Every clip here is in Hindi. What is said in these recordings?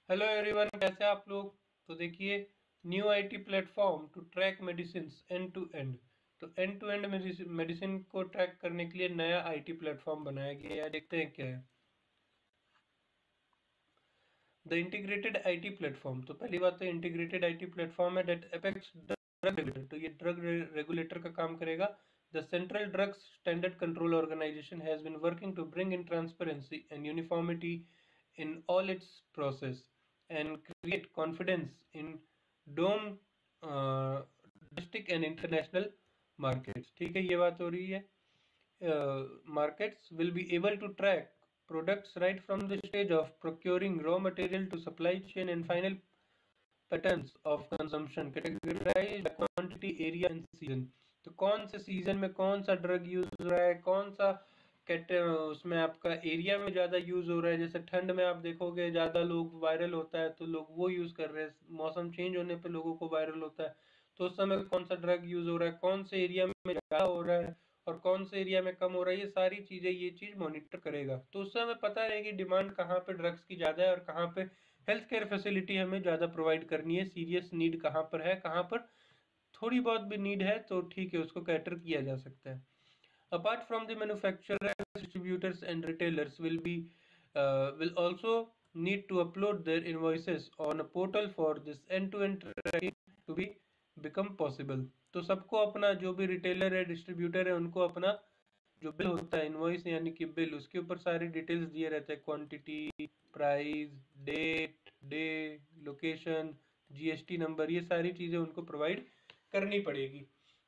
हेलो एवरीवन, कैसे हैं आप लोग। तो देखिए, new IT platform to track medicine end to end. तो एंड टू एंड मेडिसिन को ट्रैक करने के लिए नया आईटी प्लेटफॉर्म बनाया गया है। देखते हैं क्या है द इंटीग्रेटेड आईटी प्लेटफॉर्म। तो पहली बात तो इंटीग्रेटेड आईटी प्लेटफॉर्म है दैट अफेक्ट्स ड्रग रेगुलेटर। तो ये ड्रग रेगुलेटर का काम करेगा। The central drugs standard control organisation has been working to bring in transparency and uniformity in all its process and create confidence in dome domestic and international markets। ठीक है, ये बात हो रही है। Markets will be able to track products right from the stage of procuring raw material to supply chain and final patterns of consumption categorized by quantity, area and season। तो कौन से सीजन में कौन सा ड्रग यूज हो रहा है, कौन सा उसमें आपका एरिया में ज़्यादा यूज़ हो रहा है। जैसे ठंड में आप देखोगे ज़्यादा लोग वायरल होता है तो लोग वो यूज़ कर रहे हैं। मौसम चेंज होने पे लोगों को वायरल होता है तो उस समय कौन सा ड्रग यूज़ हो रहा है, कौन से एरिया में ज़्यादा हो रहा है और कौन से एरिया में कम हो रहा है, ये सारी चीज़ें ये चीज़ मॉनिटर करेगा। तो उससे हमें पता रहेगी डिमांड कहाँ पे ड्रग्स की ज़्यादा है और कहाँ पे हेल्थ केयर फैसिलिटी हमें ज़्यादा प्रोवाइड करनी है। सीरियस नीड कहाँ पर है, कहाँ पर थोड़ी बहुत भी नीड है तो ठीक है, उसको कैटर किया जा सकता है। Apart from the manufacturers, distributors and retailers will also need to upload their invoices on a portal for this end-to-end tracking to be become possible। तो सबको अपना जो भी रिटेलर है, डिस्ट्रीब्यूटर है, उनको अपना जो बिल होता है, इनवॉइस यानी कि बिल, उसके ऊपर सारे डिटेल्स दिए रहते हैं, quantity, price, date, day, location, GST number, ये सारी चीज़ें उनको प्रोवाइड करनी पड़ेगी।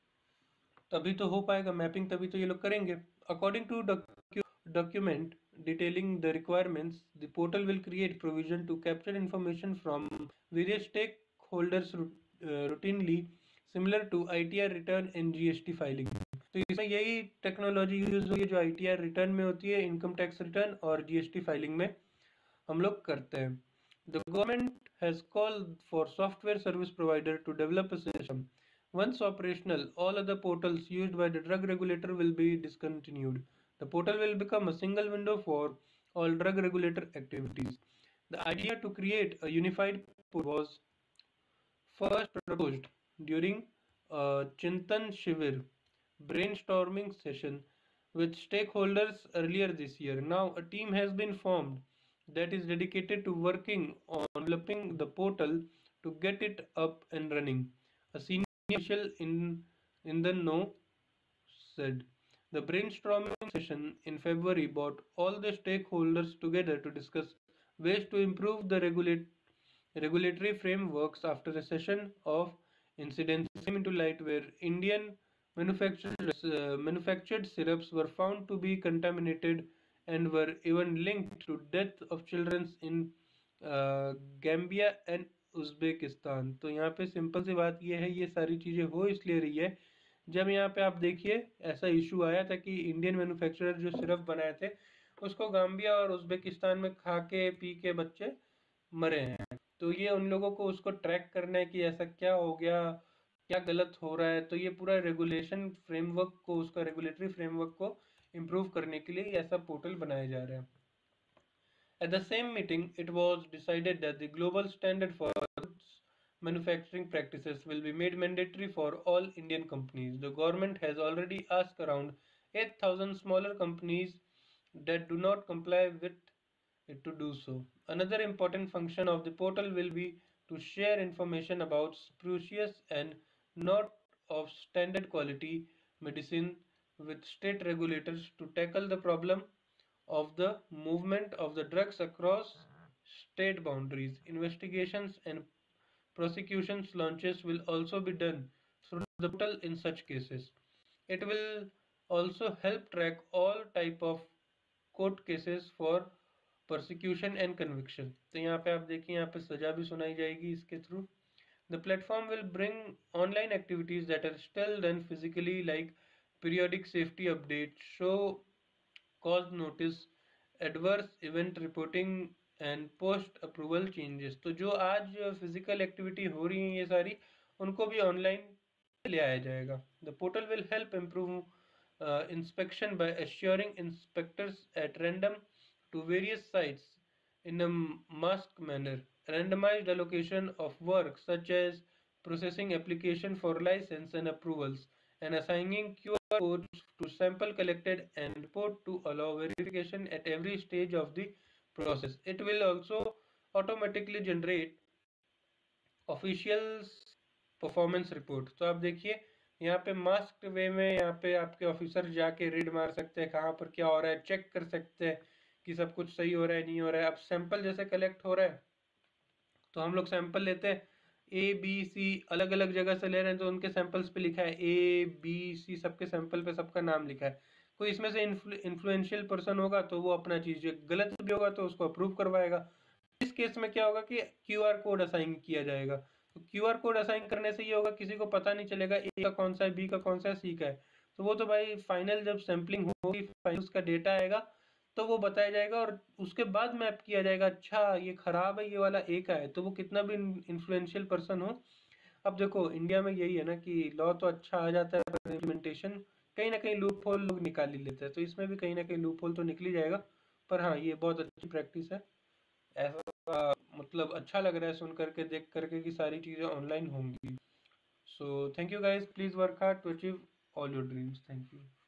तभी तो हो पाएगा मैपिंग, तभी तो ये लोग करेंगे। According to document detailing the requirements, the portal will create provision to capture information from various stakeholders routinely, similar to ITR return and GST filing। तो इसमें यही टेक्नोलॉजी यूज हुई है जो ITR रिटर्न में होती है, इनकम टैक्स रिटर्न और GST फाइलिंग में हम लोग करते हैं। The government has called for software service provider to develop a system. Once operational, all other portals used by the drug regulator will be discontinued. The portal will become a single window for all drug regulator activities. The idea to create a unified portal was first proposed during a Chintan Shivir brainstorming session with stakeholders earlier this year. Now, a team has been formed that is dedicated to working on developing the portal to get it up and running. A senior official in the know said. The brainstorming session in February brought all the stakeholders together to discuss ways to improve the regulatory frameworks. After a session of incidents came into light where Indian manufactured syrups were found to be contaminated and were even linked to death of children in Gambia and Uzbekistan. तो यहाँ पे सिंपल सी बात ये है, ये सारी चीज़ें हो इसलिए रही है जब यहाँ पे आप देखिए ऐसा इशू आया था कि इंडियन मैन्युफैक्चरर जो सिरप बनाए थे उसको गाम्बिया और उज़्बेकिस्तान में खा के पी के बच्चे मरे हैं। तो ये उन लोगों को उसको ट्रैक करना है कि ऐसा क्या हो गया, क्या गलत हो रहा है। तो ये पूरा रेगुलेशन फ्रेमवर्क को, उसका रेगुलेटरी फ्रेमवर्क को इम्प्रूव करने के लिए ऐसा पोर्टल बनाया जा रहा है। At the same meeting, it was decided that the global standard for manufacturing practices will be made mandatory for all Indian companies. The government has already asked around 8,000 smaller companies that do not comply with it to do so. Another important function of the portal will be to share information about spurious and not of standard quality medicine with state regulators to tackle the problem of the movement of the drugs across state boundaries. Investigations and prosecutions launches will also be done through the portal in such cases. It will also help track all type of court cases for persecution and conviction। तो यहाँ पे आप देखिए, यहाँ पे सजा भी सुनाई जाएगी इसके through. The platform will bring online activities that are still done physically, like periodic safety updates, show cause notice, adverse event reporting and post approval changes। तो जो आज फिजिकल एक्टिविटी हो रही है ये सारी, उनको भी ऑनलाइन ले आया जाएगा। The portal will help improve inspection by assuring inspectors at random to various sites in a masked manner, randomized allocation of work such as processing application for license and approvals, and assigning QR codes to sample collected and report to allow verification at every stage of the process. It will also automatically generate official performance report. तो आप देखिए यहाँ पे मास्क्ड वे में यहाँ पे आपके ऑफिसर जाके रीड मार सकते हैं कहाँ पर क्या हो रहा है, चेक कर सकते हैं कि सब कुछ सही हो रहा है नहीं हो रहा है। अब सैंपल जैसे कलेक्ट हो रहा है तो हम लोग सैंपल लेते हैं, ए बी सी अलग अलग जगह से ले रहे हैं तो उनके सैंपल्स पे लिखा है ए बी सी, सबके सैंपल पे सबका नाम लिखा है। कोई इसमें से इन्फ्लुएंशियल पर्सन होगा तो वो अपना चीज गलत भी होगा तो उसको अप्रूव करवाएगा। इस केस में क्या होगा कि क्यूआर कोड असाइन किया जाएगा। तो क्यूआर कोड असाइन करने से ये होगा किसी को पता नहीं चलेगा ए का कौन सा है, बी का कौन सा है, सी का है। तो वो तो भाई फाइनल जब सैम्पलिंग होगी, फाइनल उसका डेटा आएगा तो वो बताया जाएगा और उसके बाद मैप किया जाएगा, अच्छा ये खराब है, ये वाला ए का है। तो वो कितना भी इन्फ्लुएंशियल पर्सन हो। अब देखो इंडिया में यही है ना कि लॉ तो अच्छा आ जाता है पर इम्प्लीमेंटेशन कहीं ना कहीं लूप होल लोग निकाल ही लेते हैं। तो इसमें भी कहीं ना कहीं लूप होल तो निकल ही जाएगा। पर हाँ, ये बहुत अच्छी प्रैक्टिस है। ऐसा मतलब अच्छा लग रहा है सुन करके, देख करके कि सारी चीज़ें ऑनलाइन होंगी। So thank you guys, please work hard to achieve all your dreams. Thank you.